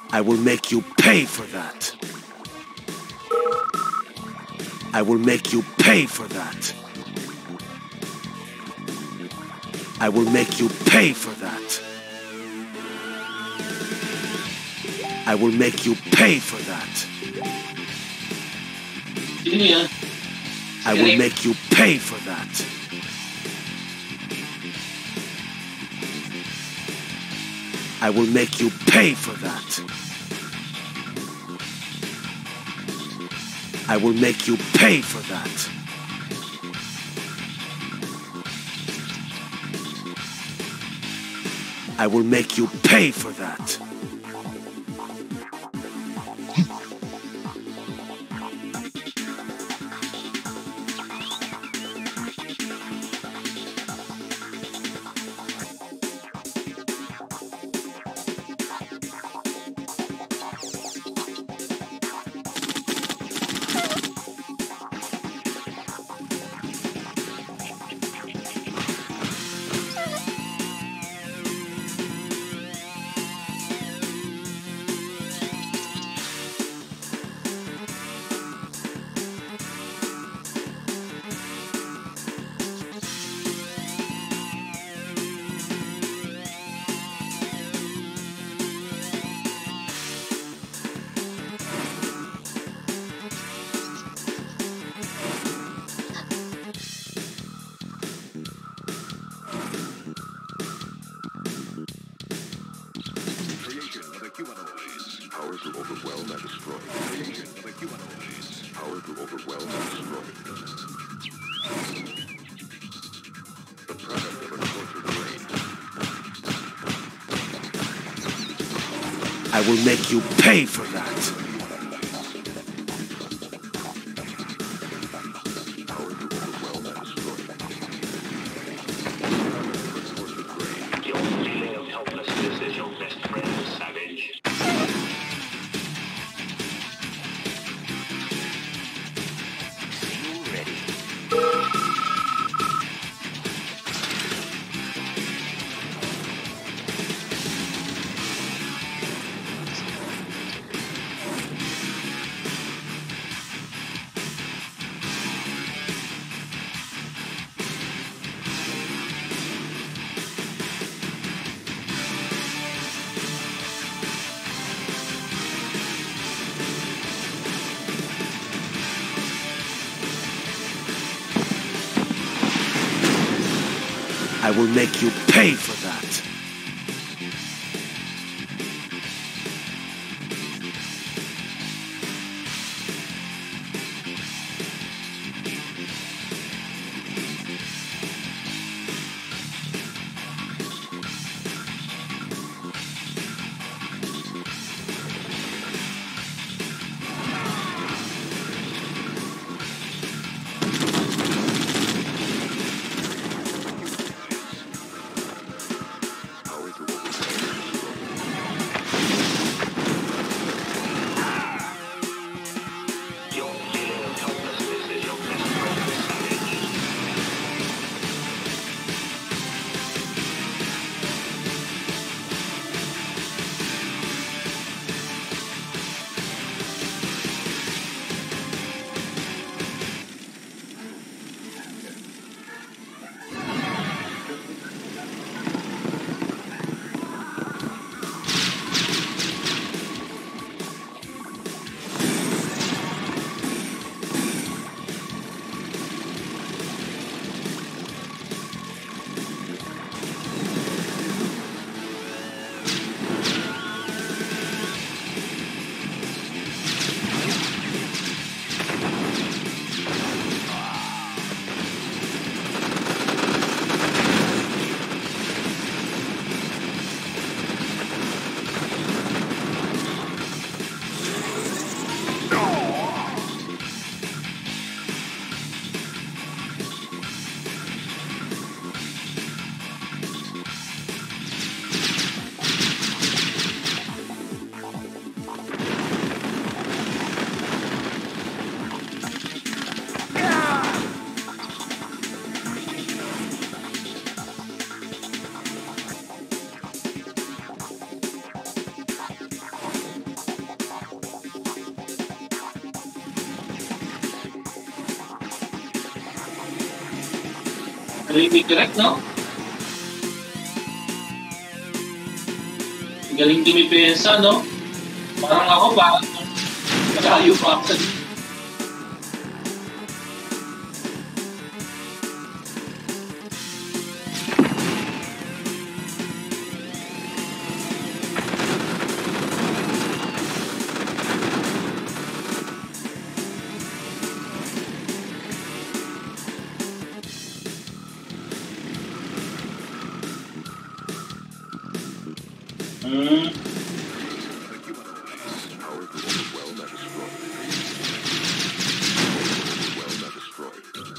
I will make you pay for that. I will make you pay for that. I will make you pay for that. I will make you pay for that. I will make you pay for that. I will make you pay for that. I will make you pay for that. I will make you pay for that. Power to overwhelm and destroy. Creation of a humanoid. Power to overwhelm and destroy. The product of a tortured brain. I will make you pay for that. Power to overwhelm and destroy. Your feeling of helplessness is your best friend, Savage. I will make you pay for that. Really correct, no? Galing dumipensa, no? Parang ako, parang malayo pa ako. Power to overwhelm and destroy. Overwhelm and destroy.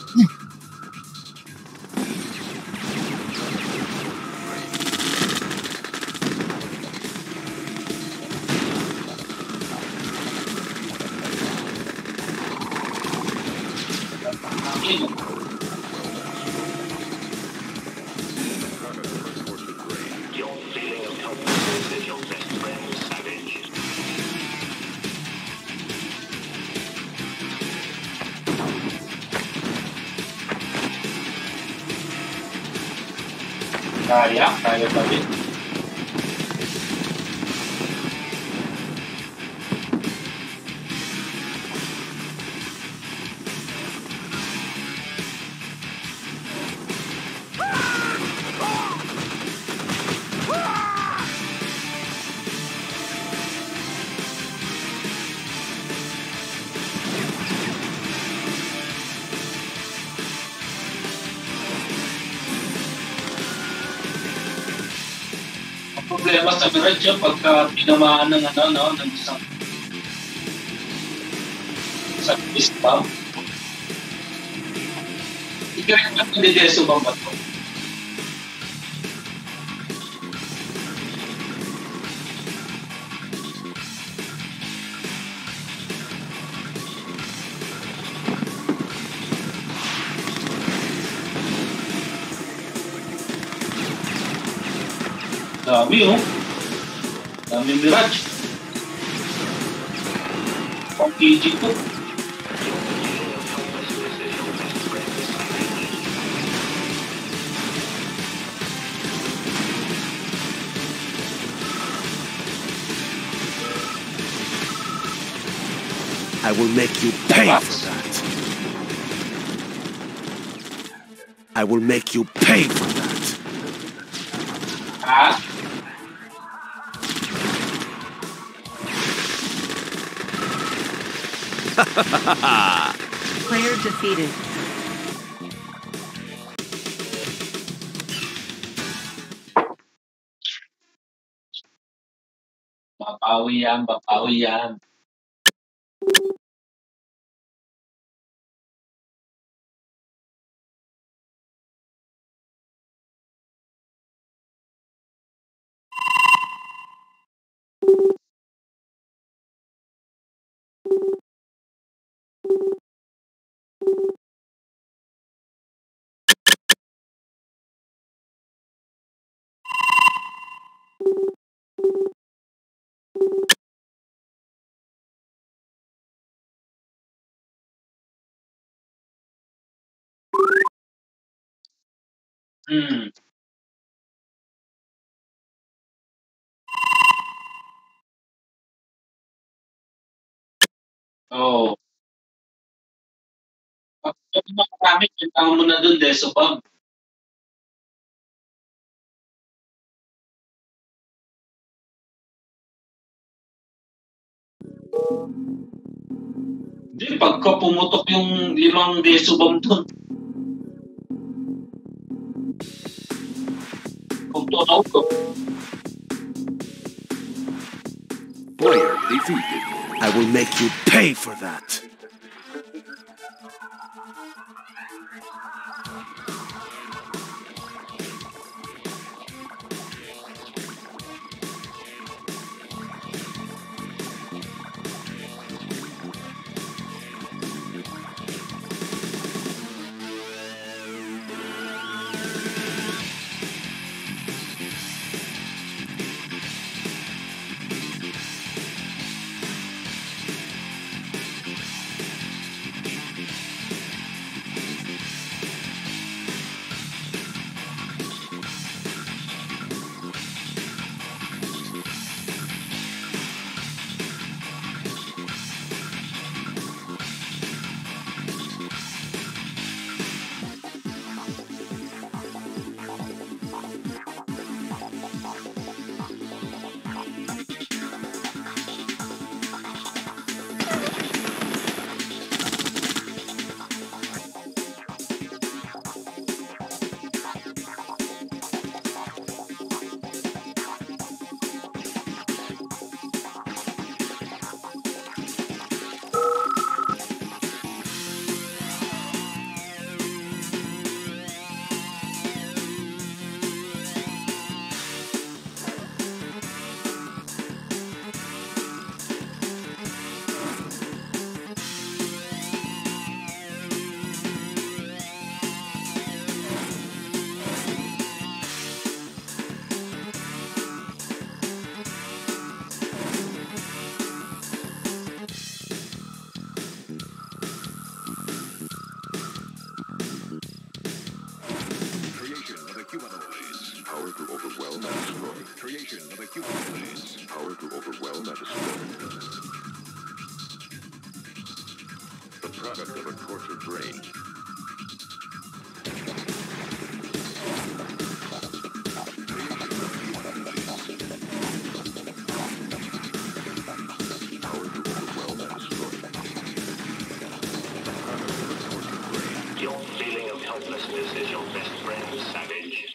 Your feeling of helplessness is your best friend, Savage. Kaya pa rin. Problema sa Mirage yun pagka tinamaan ng ng isang beast bomb. Ikarek na hindi deso ba ba ito? Dami, oh. Dami Mirage. Pang KG2. I will make you pay for that. I will make you pay for that. Ah, Player defeated. babawi yan, babawi yan. Hmm. Oo. Pag makarami, kailangan mo na dun, Deso Pag. Hindi, pagka pumutok yung 5 Deso Bomb dun. Kung tunaw ko. Player defeated. I will make you pay for that. best friend, Savage.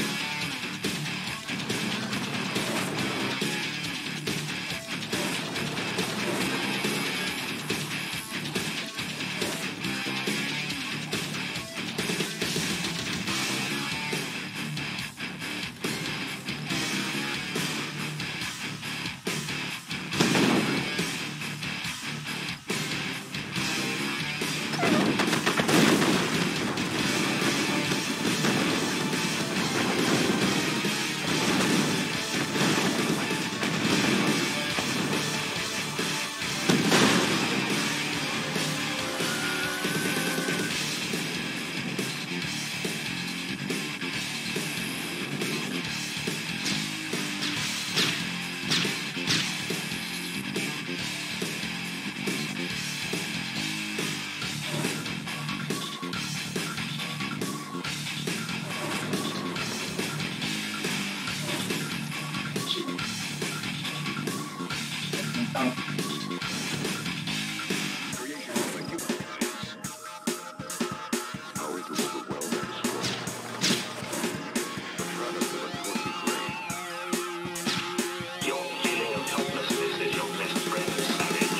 Power to overwhelm and destroy. The product of a tortured brain. Your feeling of helplessness is your best friend, Savage.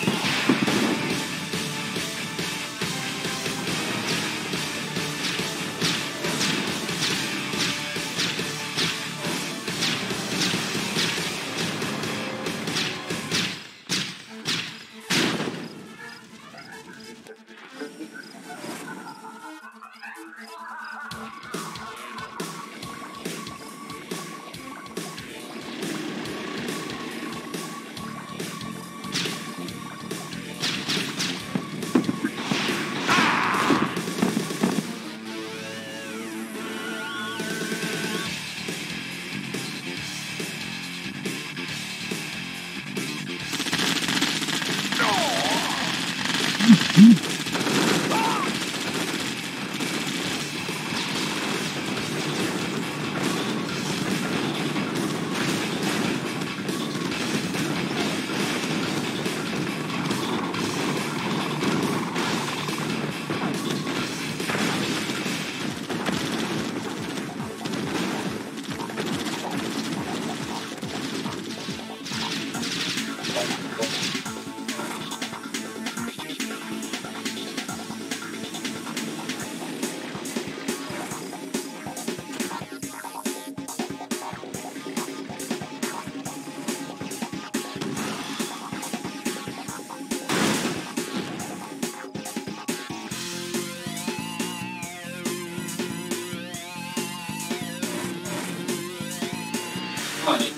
Ano?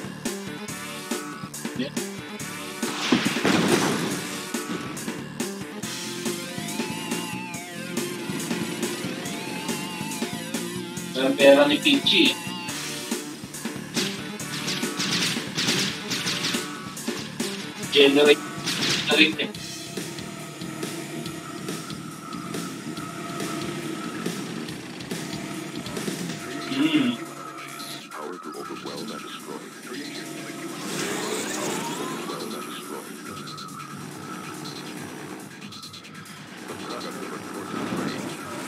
Yeah. Ang pera ni Peachy. Generate na rin eh. Power to overwhelm and destroy. Overwhelm and destroy. The product of a tortured brain.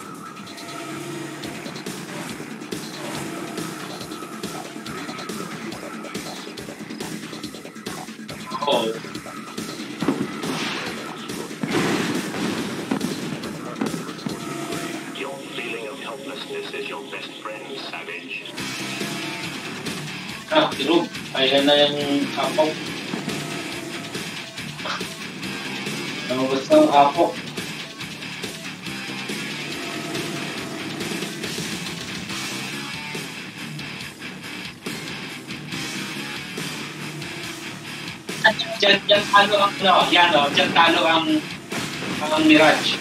Oh. Your feeling of helplessness is your best friend, Savage. Ah, tirog. Ayan na yung apaw. Basta ang apaw. Diyan talo ang yan diyan talo ang Mirage.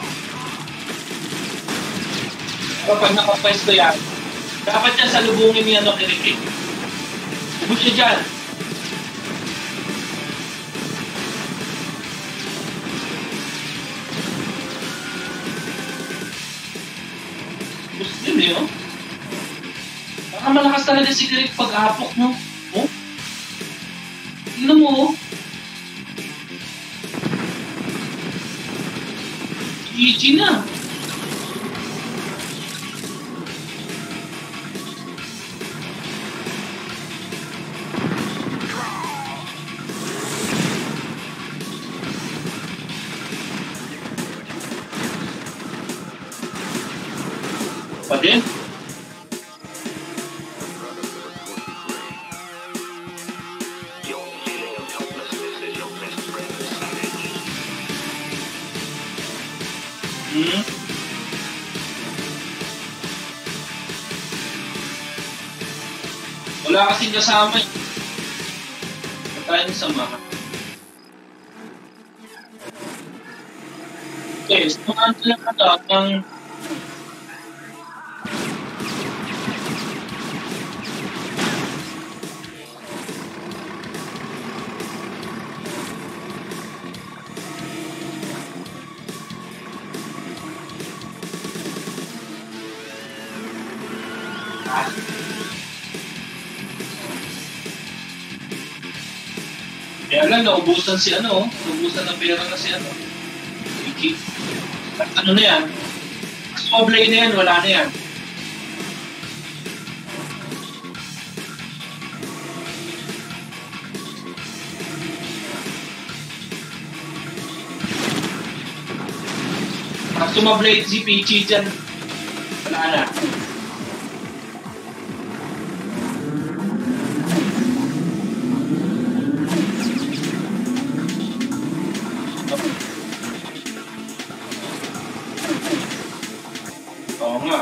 Kapag nakapwesto yan, dapat yan salubungin niya Kirik. Ubus siya dyan. Ubus din eh, no? Baka malakas talaga si Kirik pag-apok, no? Oh? Tignan mo, oh. GG na. din. Your feeling of helplessness is your best friend, Savage. Hmm? Wala kasing kasama eh. Ba't tayo samahan? Okay, samahan sila ka ng kaya lang, naubusan si ano, naubusan ng pera na si ano. Iki. At ano na yan? Soblay na yan, wala na yan. Pag sumablay si Peachy dyan, wala na. Oo nga.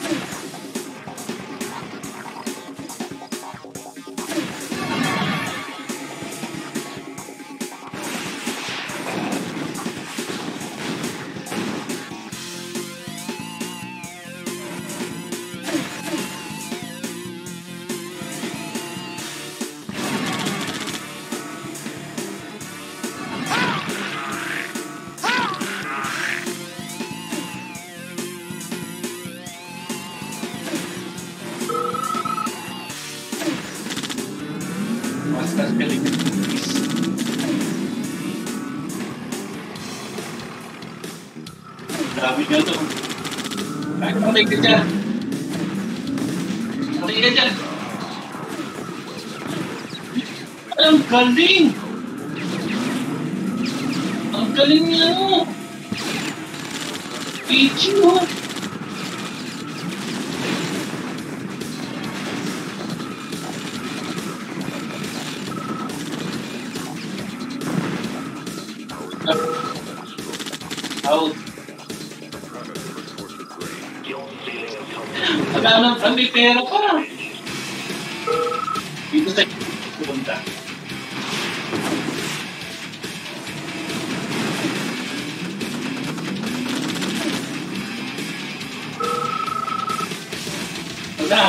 Mas galing. Dami ka to. Ay, patay ka dyan. Patay ka dyan. Ang galing! Ang galing niya, no? Peachy, no? Out. Your feeling of helplessness. Wala nang ang may pera pa. Dito sa pupunta. Wala.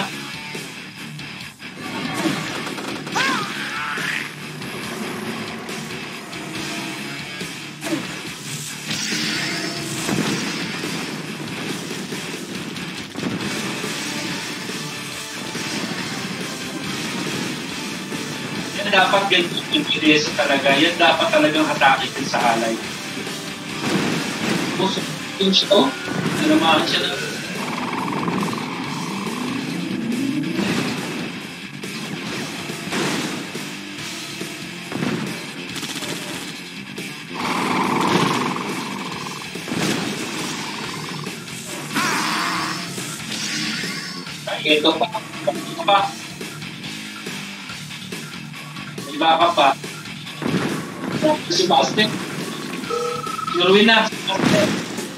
Yan dapat ganito yung PDS talaga. Yan dapat talagang atake din sa halay. Puso yung siya, oh. Nalamahan siya na. Ay, ito pa. Ito pa. May baka pa. Si Boston. Sinuruin na. Si Boston.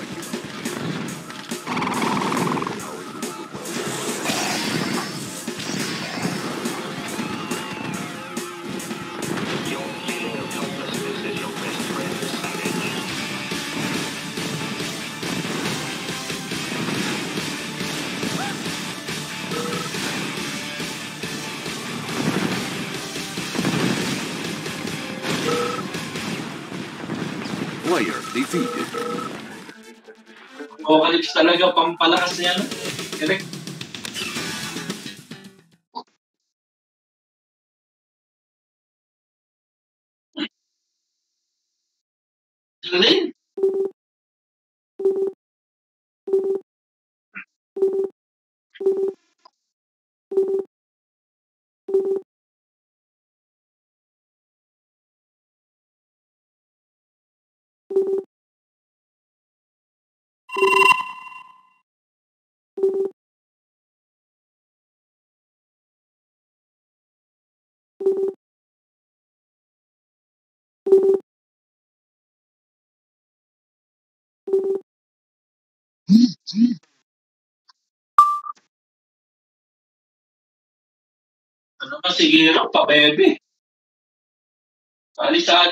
Your feeling of helplessness is your best friend, Savage. Player defeated. Apocalypse talaga, pampalakas niya. No? Correct. Galing. Ano ba sige lang, pabebe. Alisat.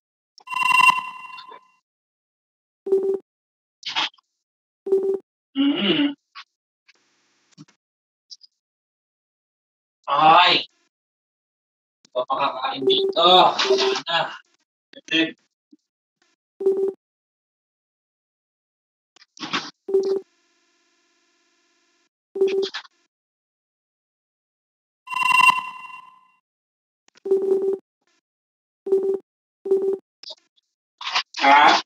Mm. Ay, hindi pa makakain dito. Wala na. Ito. Ha?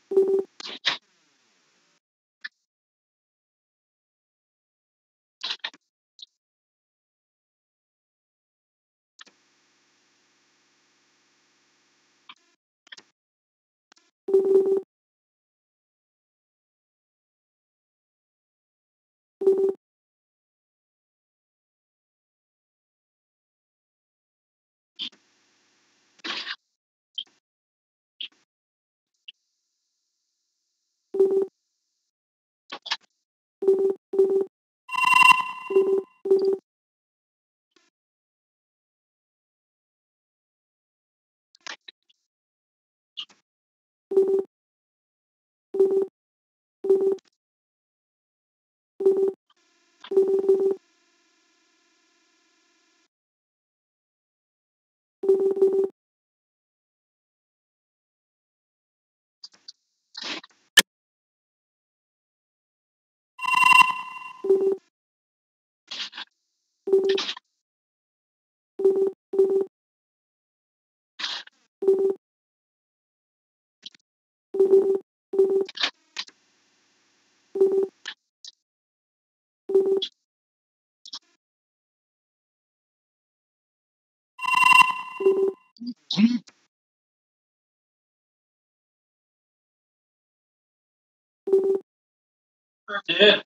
Pwede.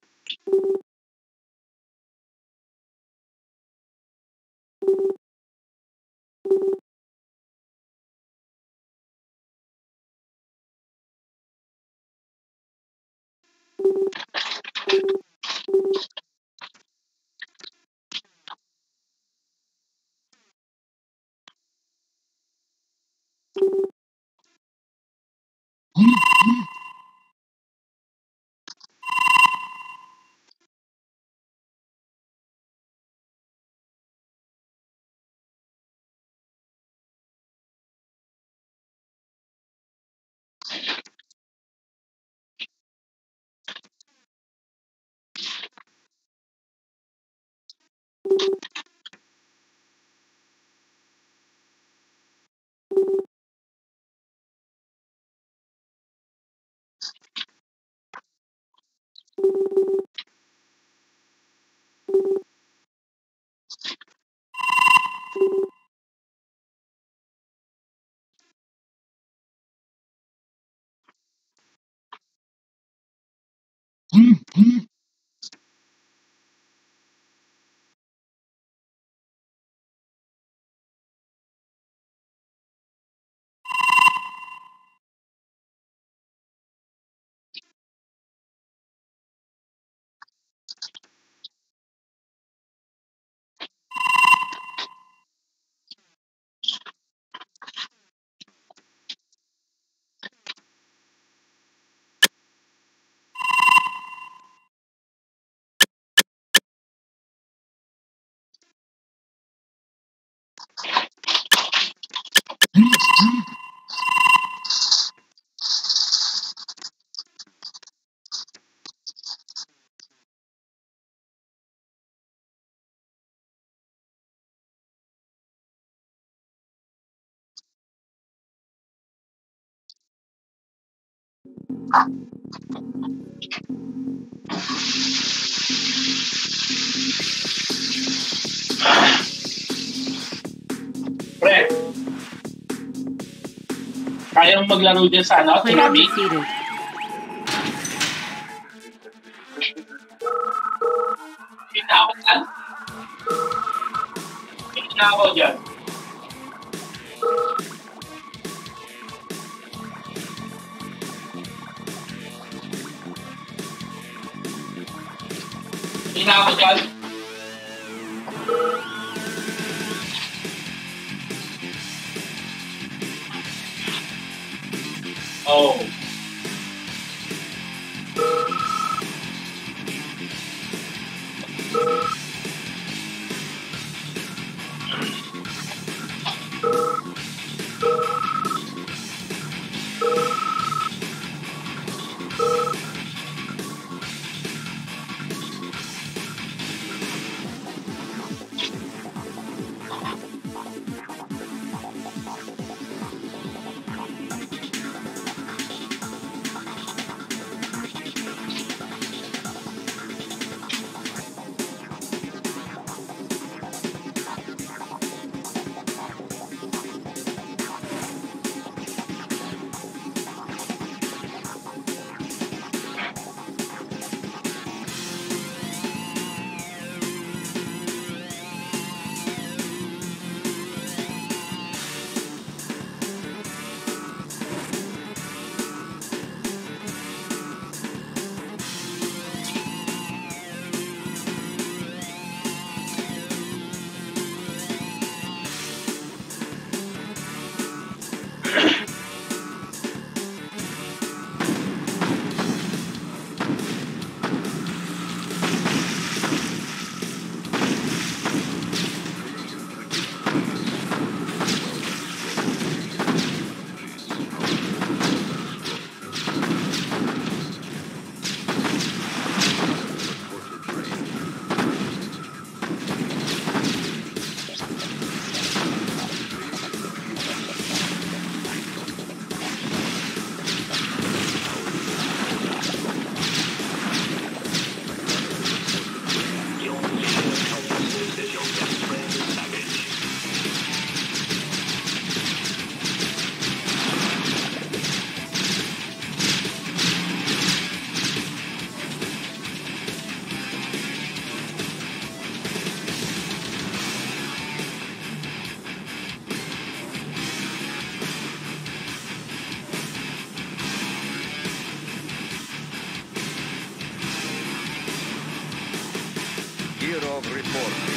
Pre, kaya mo maglaro din sa ano, Player Tsunami? defeated. Tinawag ka? May tinawag dyan. Tinawag dyan. Oh. Year of reporting.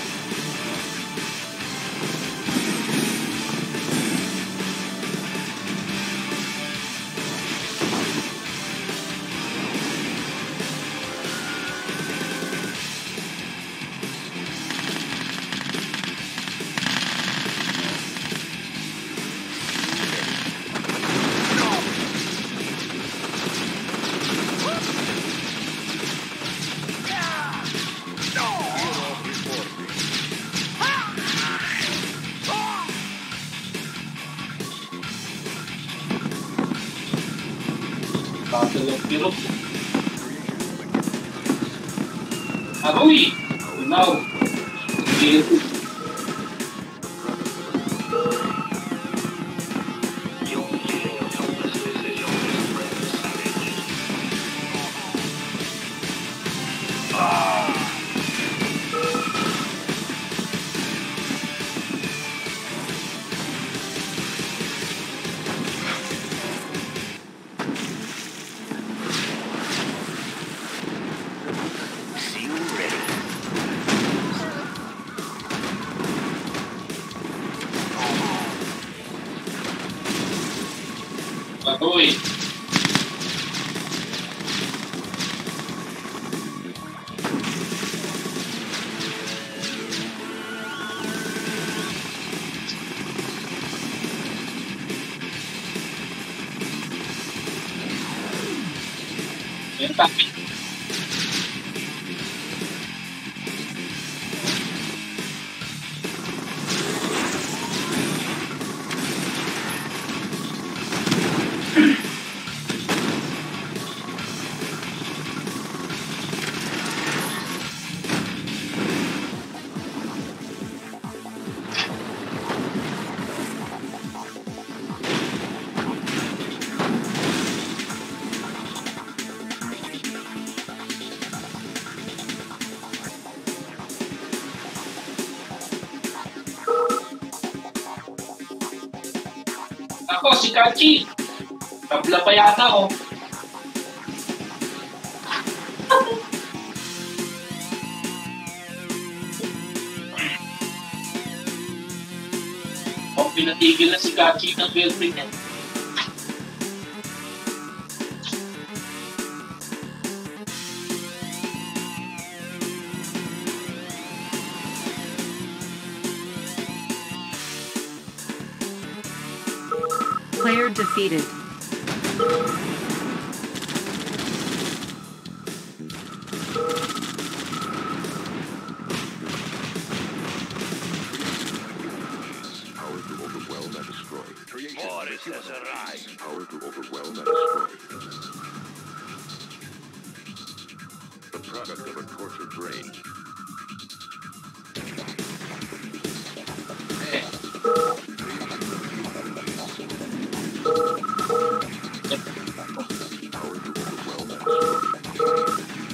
Battle of Europe. Aroy! Now, Europe. Your feeling of helplessness is your best friend, Savage. See you ready. Aroy! Yan tapi. Ako, si Kachi. Tabla pa yata oh. O, pinatigil na si Kachi ng girlfriend niya. Player defeated. Power to overwhelm and destroy. Boris has arrived. Power to overwhelm and destroy. The product of a tortured brain. Eh, Power to overwhelm and destroy.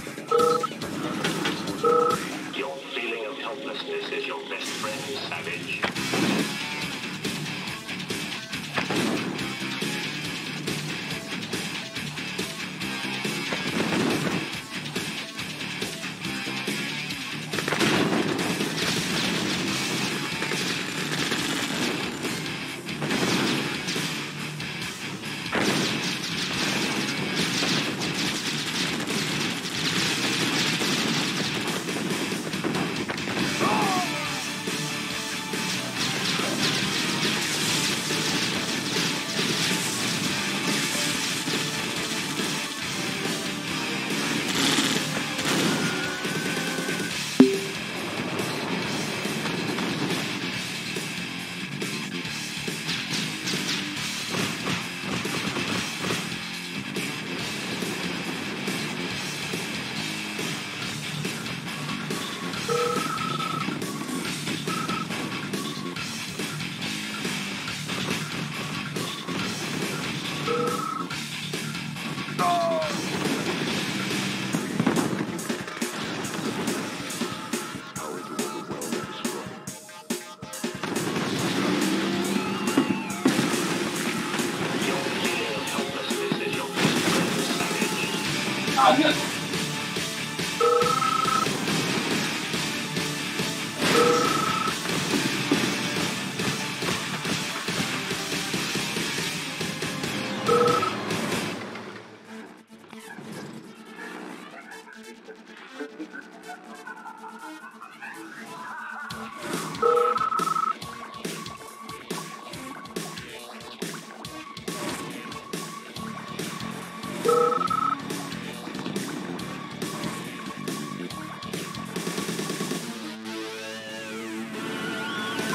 Your feeling of helplessness is your best friend, Savage. Power to overwhelm and destroy. Your feeling of helplessness is your best friend, Savage. agad.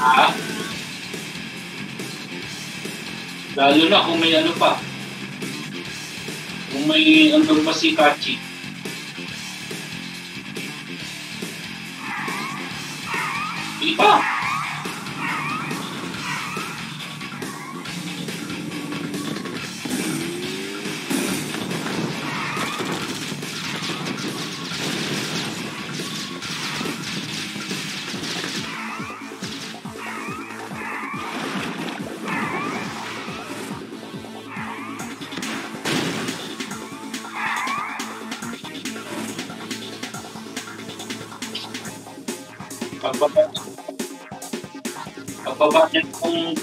Ah, lalo na kung may ano pa. Kung may andun pa si Kachi. Hindi pa. Pagbaba niya kung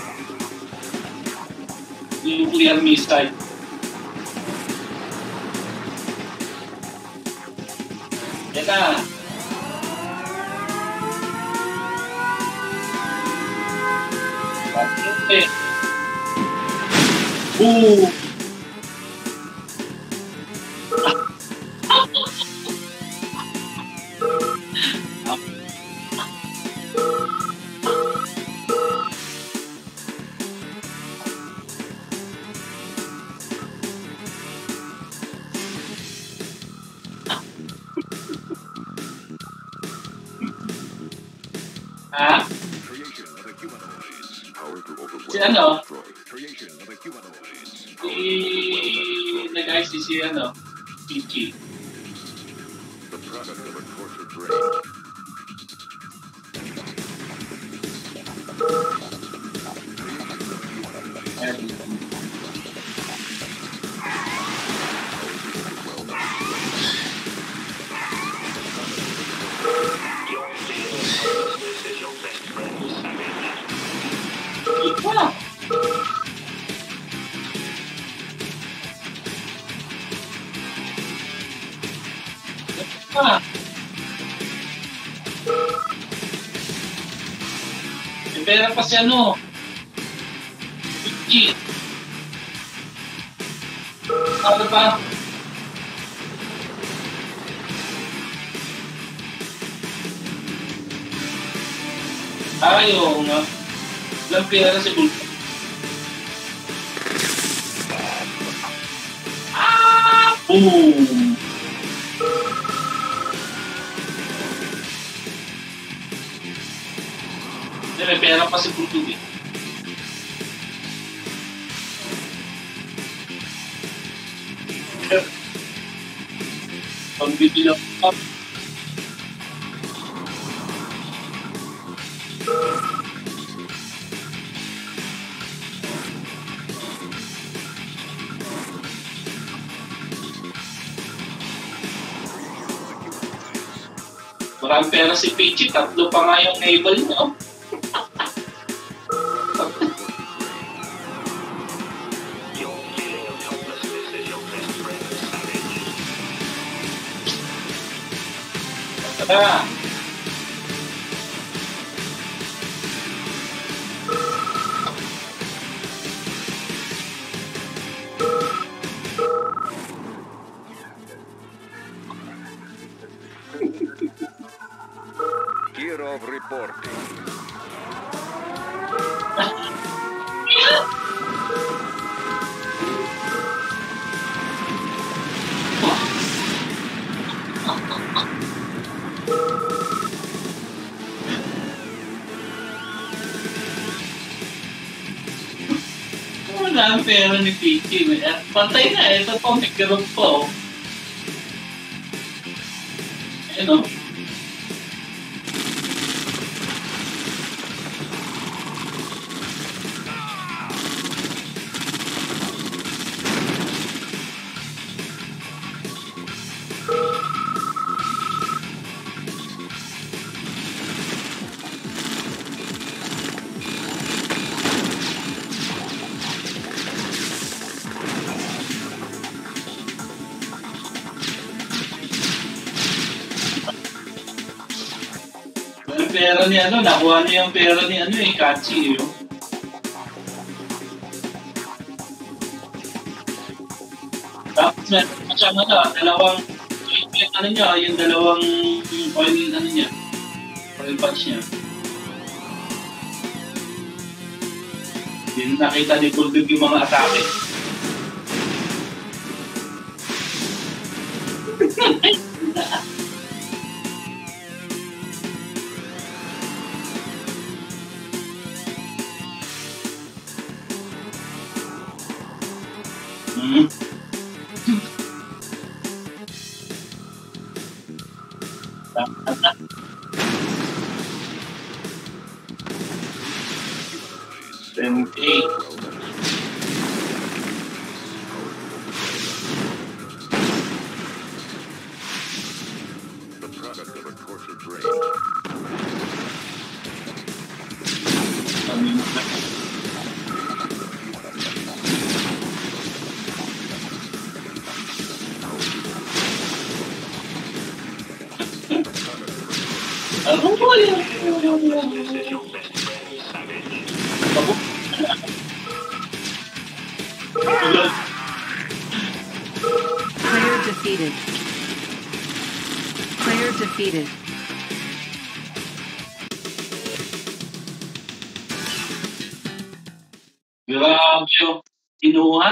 nuclear missile. Yan na. Okay. Boom! Ah, Creation of a humanoid. Power to overwhelm si ano? and destroy. Creation of a humanoid. Nag-ayos si ano? Chichi. The product of a tortured brain. Your feeling of helplessness is your best friend, Savage. Ika! Ika! May pera pa si ano? Chichi. Ano ba? Ayaw nga. Walang pera si Bulto. Ah! Boom! Hindi, may pera pa si Bulto eh. Pagbibilang ka. Maraming pera si Peachy, tatlo pa nga yung naval niya. Oh. Your feeling of helplessness is your best friend, Savage. Tara! Kirov reporting. Wala ang pera ni Peachy. Pantay na, ito pa, may karong pa. Oh. Ano? Yung pera ni ano, nakuha niya yung pera ni ano eh, Kachi eh. Tapos meron pa siyang ano, dalawang, yung ano niya, yung dalawang oil, ano niya, oil patch niya. Hindi nakita ni Bulldog yung mga atake. Hmm. Eight. The product of a tortured brain. Ano ba yun? This is your best friend, Savage. Player defeated. Player defeated. Grabe yun. Kinuha.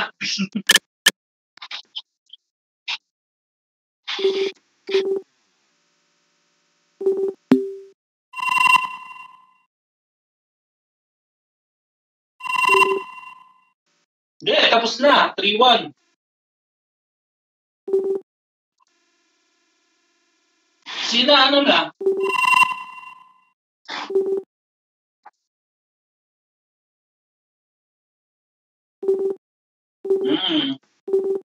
Hindi, tapos na. 3-1. Sina ano na? Hmm.